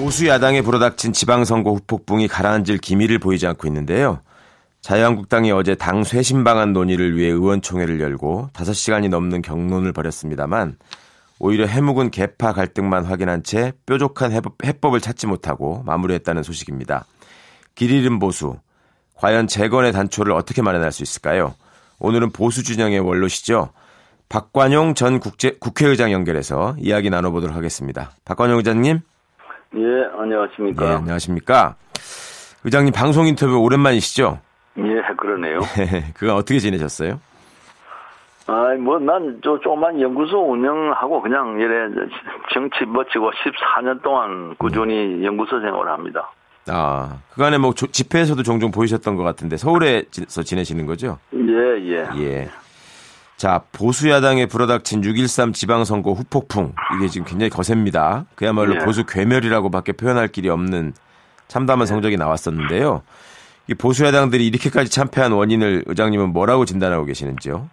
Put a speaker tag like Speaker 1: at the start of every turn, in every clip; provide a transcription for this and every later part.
Speaker 1: 보수 야당에 불어닥친 지방선거 후폭풍이 가라앉을 기미를 보이지 않고 있는데요. 자유한국당이 어제 당 쇄신 방안 논의를 위해 의원총회를 열고 5시간이 넘는 격론을 벌였습니다만 오히려 해묵은 계파 갈등만 확인한 채 뾰족한 해법을 찾지 못하고 마무리했다는 소식입니다. 길 잃은 보수, 과연 재건의 단초를 어떻게 마련할 수 있을까요? 오늘은 보수 진영의 원로시죠. 박관용 전 국회의장 연결해서 이야기 나눠보도록 하겠습니다. 박관용 의장님.
Speaker 2: 예, 안녕하십니까.
Speaker 1: 네, 안녕하십니까. 의장님 방송 인터뷰 오랜만이시죠?
Speaker 2: 예, 그러네요.
Speaker 1: 그건 어떻게 지내셨어요?
Speaker 2: 난 조그만 연구소 운영하고 그냥 이래 정치 멋지고 14년 동안 꾸준히 연구소 생활을 합니다.
Speaker 1: 그간에 뭐 집회에서도 종종 보이셨던 것 같은데 서울에서 지내시는 거죠?
Speaker 2: 예.
Speaker 1: 자, 보수 야당에 불어닥친 6.13 지방선거 후폭풍. 이게 지금 굉장히 거셉니다. 그야말로 보수 괴멸이라고밖에 표현할 길이 없는 참담한 성적이 나왔었는데요. 이 보수 야당들이 이렇게까지 참패한 원인을 의장님은 뭐라고 진단하고 계시는지요?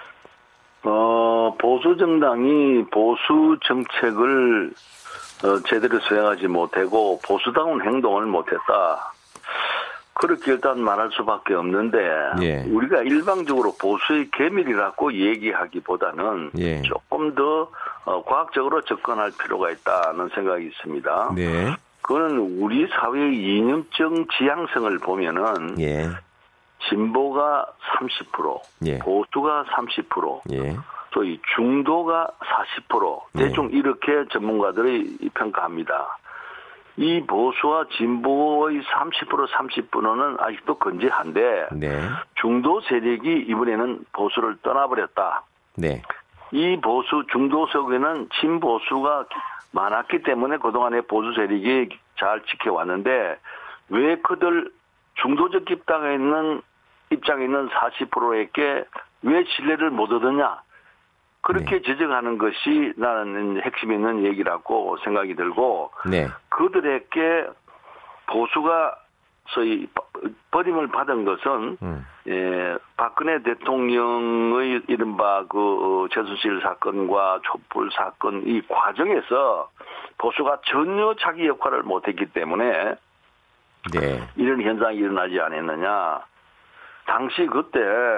Speaker 2: 보수 정당이 보수 정책을 제대로 수행하지 못하고 보수다운 행동을 못했다. 그렇게 일단 말할 수밖에 없는데 우리가 일방적으로 보수의 괴밀이라고 얘기하기보다는 조금 더 과학적으로 접근할 필요가 있다는 생각이 있습니다. 그거는 우리 사회의 이념적 지향성을 보면은 진보가 30%, 보수가 30%, 또 이 중도가 40%, 대충 이렇게 전문가들이 평가합니다. 이 보수와 진보의 30%, 30%는 아직도 건재한데 중도 세력이 이번에는 보수를 떠나버렸다. 이 보수 중도 속에는 진보수가 많았기 때문에 그동안에 보수 세력이 잘 지켜왔는데 왜 그들 중도적 입장에 있는 40%에게 왜 신뢰를 못 얻었냐. 그렇게 지적하는 것이 나는 핵심 있는 얘기라고 생각이 들고 그들에게 보수가 소위 버림을 받은 것은 박근혜 대통령의 이른바 그 최순실 사건과 촛불 사건 이 과정에서 보수가 전혀 자기 역할을 못했기 때문에 이런 현상이 일어나지 않았느냐. 당시 그때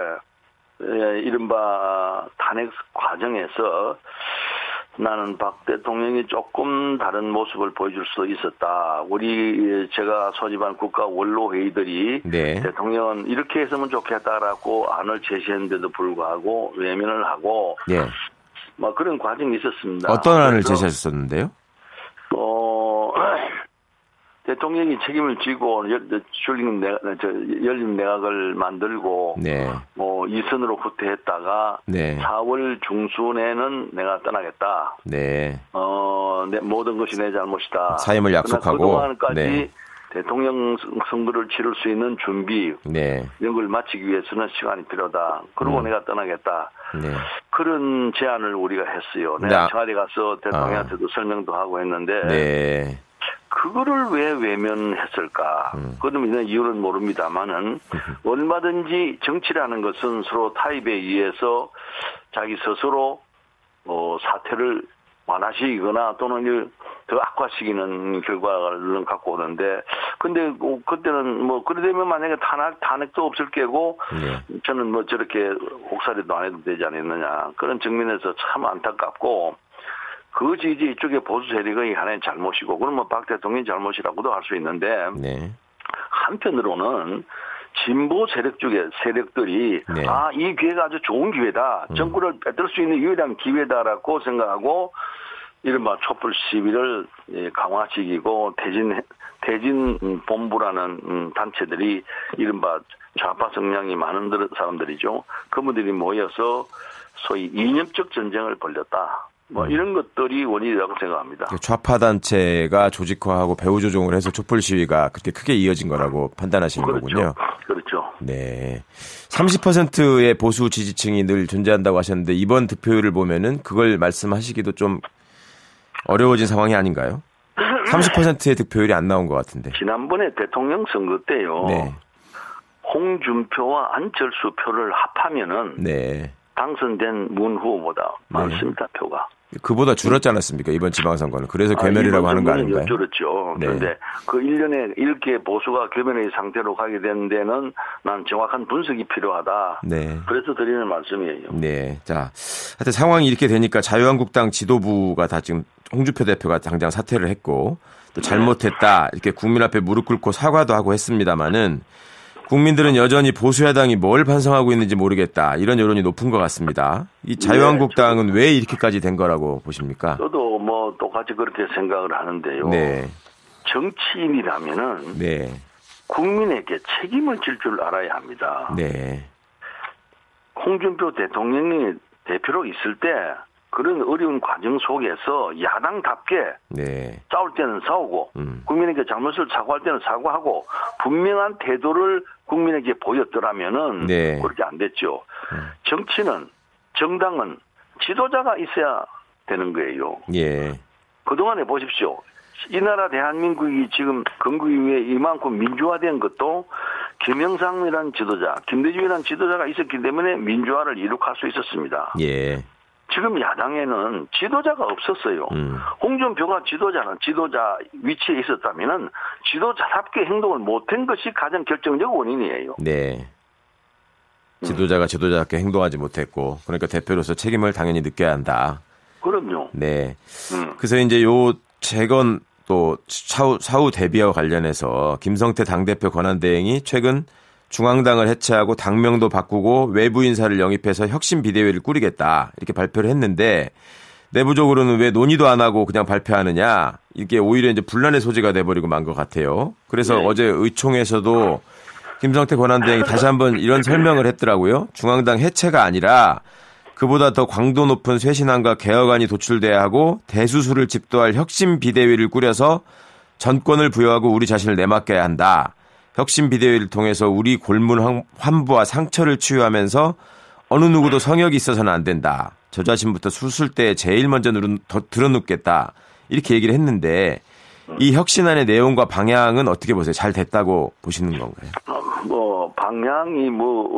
Speaker 2: 이른바 탄핵 과정에서 나는 박 대통령이 조금 다른 모습을 보여줄 수도 있었다. 제가 소집한 국가 원로 회의들이 대통령은 이렇게 했으면 좋겠다라고 안을 제시했는데도 불구하고 외면을 하고 그런 과정이 있었습니다.
Speaker 1: 어떤 안을 제시하셨었는데요?
Speaker 2: 대통령이 책임을 지고 열린 내각을 만들고 이선으로 후퇴했다가 4월 중순에는 내가 떠나겠다. 모든 것이 내 잘못이다.
Speaker 1: 사임을 약속하고
Speaker 2: 그동안까지 대통령 선거를 치를 수 있는 준비 이런 걸 마치기 위해서는 시간이 필요하다. 그러고 내가 떠나겠다. 그런 제안을 우리가 했어요. 내가 청와대 가서 대통령한테도 설명도 하고 했는데 그거를 왜 외면했을까? 그러면 이유는 모릅니다만은 얼마든지 정치라는 것은 서로 타협에 의해서 자기 스스로 사태를 완화시키거나 또는 더 악화시키는 결과를 갖고 오는데 근데 그때는 그래 되면 만약에 탄핵도 없을 게고 저는 저렇게 옥살이도 안 해도 되지 않았느냐 그런 측면에서 참 안타깝고 그것이 이제 이쪽에 보수 세력의 하나의 잘못이고, 그러면 박 대통령의 잘못이라고도 할 수 있는데, 한편으로는 진보 세력들이, 이 기회가 아주 좋은 기회다. 정권을 뺏을 수 있는 유일한 기회다라고 생각하고, 이른바 촛불 시위를 강화시키고, 대진 본부라는 단체들이 이른바 좌파 성향이 많은 사람들이죠. 그분들이 모여서 소위 이념적 전쟁을 벌였다. 이런 것들이 원인이라고 생각합니다.
Speaker 1: 좌파 단체가 조직화하고 배후 조종을 해서 촛불 시위가 그렇게 크게 이어진 거라고 판단하시는 거군요.
Speaker 2: 그렇죠.
Speaker 1: 30%의 보수 지지층이 늘 존재한다고 하셨는데 이번 득표율을 보면은 그걸 말씀하시기도 좀 어려워진 상황이 아닌가요? 30%의 득표율이 안 나온 것 같은데.
Speaker 2: 지난번에 대통령 선거 때요. 홍준표와 안철수 표를 합하면은 당선된 문 후보보다 많습니다, 표가.
Speaker 1: 그보다 줄었지 않았습니까? 이번 지방선거는. 그래서 괴멸이라고 하는 거 아닌가요?
Speaker 2: 줄었죠. 네. 그런데 그 1년에 이렇게 보수가 괴멸의 상태로 가게 된 데는 난 정확한 분석이 필요하다. 네. 그래서 드리는 말씀이에요.
Speaker 1: 네. 자, 하여튼 상황이 이렇게 되니까 자유한국당 지도부가 다 지금 홍준표 대표가 당장 사퇴를 했고 또 잘못했다 이렇게 국민 앞에 무릎 꿇고 사과도 하고 했습니다마는 국민들은 여전히 보수야당이 뭘 반성하고 있는지 모르겠다. 이런 여론이 높은 것 같습니다. 이 자유한국당은 왜 이렇게까지 된 거라고 보십니까?
Speaker 2: 저도 뭐 똑같이 그렇게 생각을 하는데요. 네. 정치인이라면은 네. 국민에게 책임을 질 줄 알아야 합니다. 네. 홍준표 대통령이 대표로 있을 때 그런 어려운 과정 속에서 야당답게 네. 싸울 때는 싸우고 국민에게 잘못을 사과할 때는 사과하고 분명한 태도를 국민에게 보였더라면은 네. 그렇게 안 됐죠. 정치는 정당은 지도자가 있어야 되는 거예요. 예. 그동안에 보십시오. 이 나라 대한민국이 지금 건국 이후에 이만큼 민주화된 것도 김영삼이라는 지도자, 김대중이라는 지도자가 있었기 때문에 민주화를 이룩할 수 있었습니다. 예. 지금 야당에는 지도자가 없었어요. 홍준표가 지도자 위치에 있었다면은 지도자답게 행동을 못한 것이 가장 결정적 원인이에요. 네.
Speaker 1: 지도자가 지도자답게 행동하지 못했고, 그러니까 대표로서 책임을 당연히 느껴야 한다.
Speaker 2: 그럼요.
Speaker 1: 네. 그래서 이제 요 재건 또 사후 대비와 관련해서 김성태 당대표 권한대행이 최근 중앙당을 해체하고 당명도 바꾸고 외부 인사를 영입해서 혁신 비대위를 꾸리겠다 이렇게 발표를 했는데 내부적으로는 왜 논의도 안 하고 그냥 발표하느냐 이게 오히려 이제 분란의 소지가 돼버리고 만 것 같아요. 그래서 네. 어제 의총에서도 김성태 권한대행이 다시 한번 이런 설명을 했더라고요. 중앙당 해체가 아니라 그보다 더 강도 높은 쇄신안과 개혁안이 도출돼야 하고 대수술을 집도할 혁신 비대위를 꾸려서 전권을 부여하고 우리 자신을 내맡겨야 한다. 혁신 비대위를 통해서 우리 골문 환부와 상처를 치유하면서 어느 누구도 성역이 있어서는 안 된다. 저 자신부터 수술 때 제일 먼저 들어눕겠다. 이렇게 얘기를 했는데 이 혁신안의 내용과 방향은 어떻게 보세요? 잘 됐다고 보시는 건가요?
Speaker 2: 방향이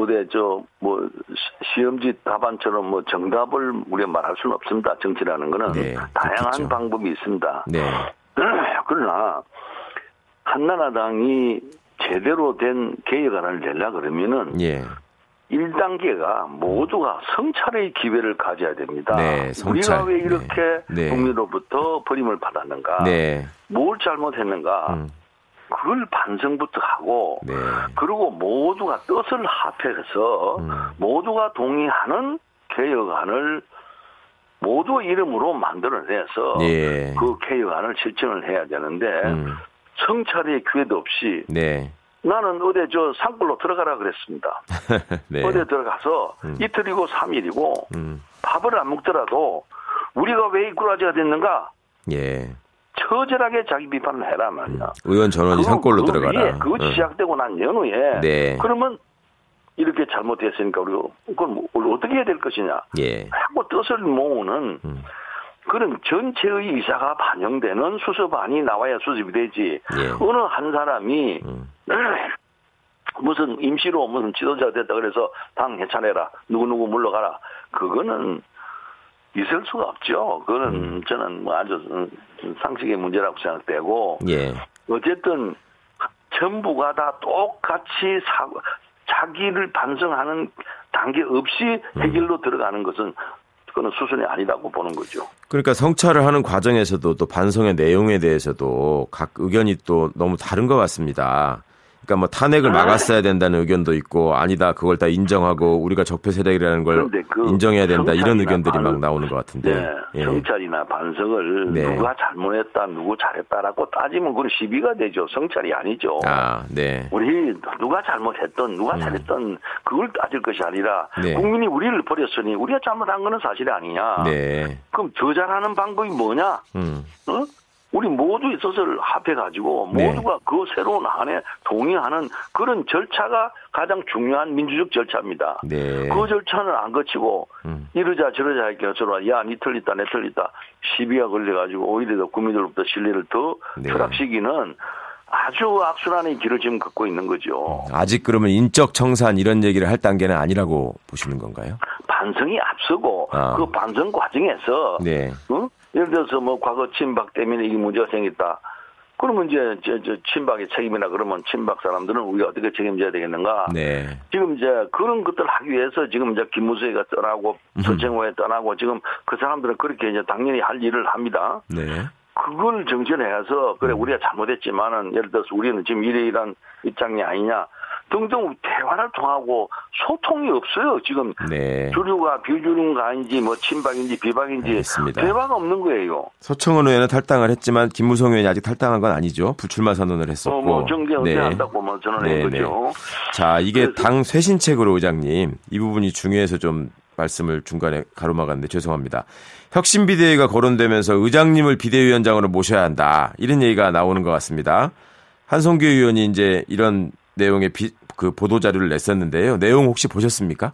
Speaker 2: 시험지 답안처럼 정답을 우리가 말할 수는 없습니다. 정치라는 거는 네, 다양한 그렇겠죠. 방법이 있습니다. 네. 그러나 한나라당이 제대로 된 개혁안을 내려고 그러면은 예. 1단계가 모두가 성찰의 기회를 가져야 됩니다. 네, 우리가 왜 이렇게 네. 국민으로부터 버림을 받았는가? 네. 뭘 잘못했는가? 그걸 반성부터 하고 네. 그리고 모두가 뜻을 합해서 모두가 동의하는 개혁안을 모두 이름으로 만들어내서 예. 그 개혁안을 실천을 해야 되는데 성찰의 기회도 없이 네. 나는 어디 산골로 들어가라 그랬습니다. 네. 어디 들어가서 이틀이고 3일이고 밥을 안 먹더라도 우리가 왜 이꾸라지가 됐는가? 예. 처절하게 자기 비판을 해라 말이야.
Speaker 1: 의원 전원이 산골로 들어가라.
Speaker 2: 그거 시작되고 난 연후에 네. 그러면 이렇게 잘못했으니까 그걸 어떻게 해야 될 것이냐. 예. 하고 뜻을 모으는 그런 전체의 의사가 반영되는 수습안이 나와야 수습이 되지. 예. 어느 한 사람이 무슨 임시로 무슨 지도자가 됐다 그래서 당 해산해라. 누구누구 물러가라. 그거는 있을 수가 없죠. 그거는 저는 아주 상식의 문제라고 생각되고 예. 어쨌든 전부가 다 똑같이 자기를 반성하는 단계 없이 해결로 들어가는 것은 그건 수순이 아니라고 보는 거죠.
Speaker 1: 그러니까 성찰을 하는 과정에서도 또 반성의 내용에 대해서도 각 의견이 또 너무 다른 것 같습니다. 그러니까 뭐 탄핵을 막았어야 된다는 의견도 있고 아니다 그걸 다 인정하고 우리가 적폐 세력이라는 걸 인정해야 된다 이런 의견들이 막 나오는 것 같은데.
Speaker 2: 네. 예. 성찰이나 반성을 네. 누가 잘못했다 누구 잘했다라고 따지면 그건 시비가 되죠. 성찰이 아니죠. 아, 네. 우리 누가 잘못했던 누가 잘했던 그걸 따질 것이 아니라 네. 국민이 우리를 버렸으니 우리가 잘못한 거는 사실이 아니냐. 네. 그럼 더 잘하는 방법이 뭐냐? 어? 우리 모두 있어서를 합해가지고 모두가 네. 그 새로운 안에 동의하는 그런 절차가 가장 중요한 민주적 절차입니다. 네. 그 절차는 안 거치고 이러자 저러자 할게요. 서로 야, 니 틀렸다, 내 틀렸다. 시비가 걸려가지고 오히려 더 국민들로부터 신뢰를 더 네. 추락시키는 아주 악순환의 길을 지금 걷고 있는 거죠.
Speaker 1: 아직 그러면 인적 청산 이런 얘기를 할 단계는 아니라고 보시는 건가요?
Speaker 2: 반성이 앞서고 그 반성 과정에서
Speaker 1: 네.
Speaker 2: 예를 들어서 뭐 과거 친박 때문에 이게 문제가 생겼다. 그러면 이제 친박의 책임이나 그러면 친박 사람들은 우리가 어떻게 책임져야 되겠는가?
Speaker 1: 네.
Speaker 2: 지금 이제 그런 것들을 하기 위해서 지금 이제 김무수가 떠나고 서청호에 떠나고 지금 그 사람들은 그렇게 이제 당연히 할 일을 합니다.
Speaker 1: 네.
Speaker 2: 그걸 정전해서 그래 우리가 잘못했지만은 예를 들어서 우리는 지금 이러이러한 입장이 아니냐 등등 대화를 통하고 소통이 없어요. 지금
Speaker 1: 네.
Speaker 2: 주류가 비주류가 아닌지 뭐 친박인지 비박인지
Speaker 1: 알겠습니다.
Speaker 2: 대화가 없는 거예요.
Speaker 1: 서청원 의원은 탈당을 했지만 김무성 의원이 아직 탈당한 건 아니죠. 불출마 선언을 했었고.
Speaker 2: 뭐 정계 은퇴한다고 뭐 전언한 거죠.
Speaker 1: 자, 이게 당 쇄신책으로 의장님 이 부분이 중요해서 좀 말씀을 중간에 가로막았는데 죄송합니다. 혁신비대위가 거론되면서 의장님을 비대위원장으로 모셔야 한다. 이런 얘기가 나오는 것 같습니다. 한성규 의원이 이제 이런 내용의 그 보도자료를 냈었는데요. 내용 혹시 보셨습니까?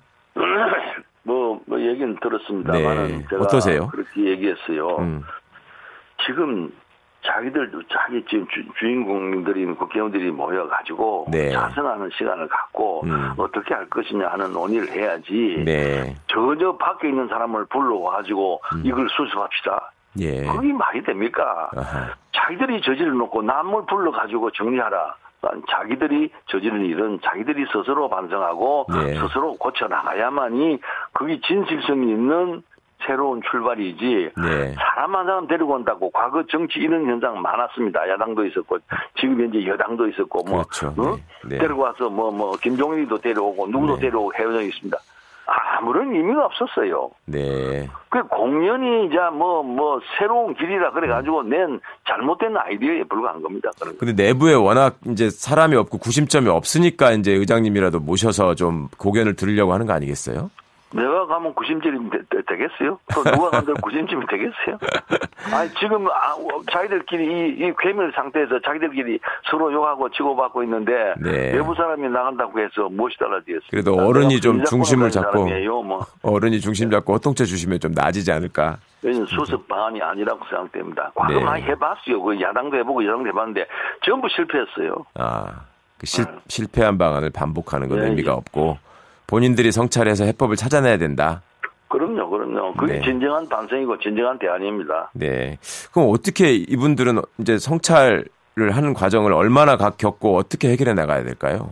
Speaker 2: 뭐 얘기는 들었습니다만
Speaker 1: 네.
Speaker 2: 제가
Speaker 1: 어떠세요?
Speaker 2: 그렇게 얘기했어요. 지금 자기 지금 주인공들인 국회의원들이 모여가지고
Speaker 1: 네.
Speaker 2: 자성하는 시간을 갖고 어떻게 할 것이냐 하는 논의를 해야지.
Speaker 1: 네.
Speaker 2: 저 밖에 있는 사람을 불러와가지고 이걸 수습합시다.
Speaker 1: 예.
Speaker 2: 그게 말이 됩니까? 아하. 자기들이 저질러놓고 남을 불러가지고 정리하라. 자기들이 저지른 일은 자기들이 스스로 반성하고
Speaker 1: 네.
Speaker 2: 스스로 고쳐나가야만이 그게 진실성이 있는 새로운 출발이지. 네. 사람 한 사람 데리고 온다고 과거 정치 이런 현상 많았습니다. 야당도 있었고 지금 현재 여당도 있었고 뭐
Speaker 1: 그렇죠. 네.
Speaker 2: 데리고 와서 뭐 김종인이도 데려오고 누구도 데려오고 해온 적이 있습니다. 아무런 의미가 없었어요.
Speaker 1: 네.
Speaker 2: 그 공연이 이제 뭐 새로운 길이라 그래가지고 낸 잘못된 아이디어에 불과한 겁니다.
Speaker 1: 근데 내부에 워낙 이제 사람이 없고 구심점이 없으니까 이제 의장님이라도 모셔서 좀 고견을 들으려고 하는 거 아니겠어요?
Speaker 2: 내가 가면 구심점이 되겠어요? 또 누가 가면 구심점이 되겠어요? 아니, 지금, 자기들끼리 이 괴멸 상태에서 자기들끼리 서로 욕하고 치고받고 있는데, 네. 외부 사람이 나간다고 해서 무엇이 달라지겠어요?
Speaker 1: 그래도 어른이 좀 중심을 잡고,
Speaker 2: 뭐.
Speaker 1: 어른이 중심 잡고 호통체 주시면 좀 나아지지 않을까?
Speaker 2: 왜냐면 수습 방안이 아니라고 생각됩니다. 과거 네. 많이 해봤어요. 그 야당도 해보고 여당도 해봤는데, 전부 실패했어요.
Speaker 1: 실패한 방안을 반복하는 건 의미가 없고, 본인들이 성찰해서 해법을 찾아내야 된다.
Speaker 2: 그럼요. 그게 네. 진정한 반성이고 진정한 대안입니다.
Speaker 1: 네. 그럼 어떻게 이분들은 이제 성찰을 하는 과정을 얼마나 겪고 어떻게 해결해 나가야 될까요?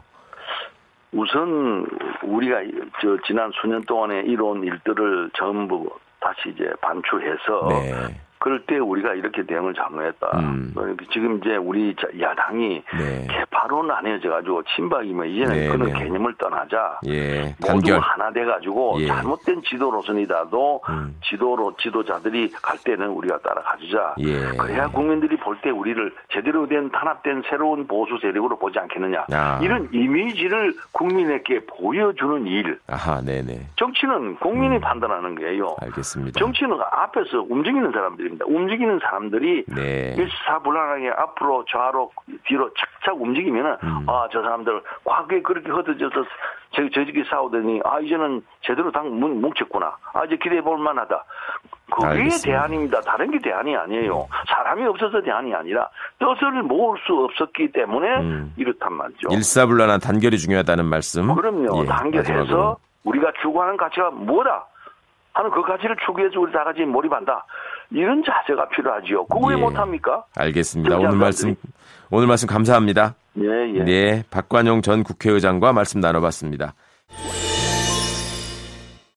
Speaker 2: 우선 우리가 지난 수년 동안에 이뤄온 일들을 전부 다시 이제 반추해서 네. 그럴 때 우리가 이렇게 대응을 잘못했다. 지금 이제 우리 야당이 네. 개파로 나뉘어져가지고 친박이면 이제는
Speaker 1: 네,
Speaker 2: 그런
Speaker 1: 네.
Speaker 2: 개념을 떠나자.
Speaker 1: 예,
Speaker 2: 모두 하나 돼가지고
Speaker 1: 예.
Speaker 2: 잘못된 지도로선이라도 지도자들이 갈 때는 우리가 따라가주자.
Speaker 1: 예.
Speaker 2: 그래야 국민들이 볼 때 우리를 제대로 된 탄압된 새로운 보수 세력으로 보지 않겠느냐. 이런 이미지를 국민에게 보여주는 일.
Speaker 1: 아하, 네네.
Speaker 2: 정치는 국민이 판단하는 거예요.
Speaker 1: 알겠습니다.
Speaker 2: 정치는 앞에서 움직이는 사람들입니다. 움직이는 사람들이
Speaker 1: 네.
Speaker 2: 일사불란하게 앞으로 좌로 뒤로 착착 움직이면은 저 사람들 과거에 그렇게 흩어져서 저지기 싸우더니 이제는 제대로 당 뭉쳤구나. 이제 기대해 볼 만하다. 그게 알겠습니다. 대안입니다. 다른 게 대안이 아니에요. 사람이 없어서 대안이 아니라 뜻을 모을 수 없었기 때문에 이렇단 말이죠.
Speaker 1: 일사불란한 단결이 중요하다는 말씀.
Speaker 2: 그럼요. 단결해서 우리가 추구하는 가치가 뭐다 하는 그 가치를 추구해서 우리 다 같이 몰입한다. 이런 자세가 필요하지요. 그거 왜 못합니까? 알겠습니다.
Speaker 1: 오늘 말씀 감사합니다.
Speaker 2: 예.
Speaker 1: 네, 박관용 전 국회의장과 말씀 나눠봤습니다.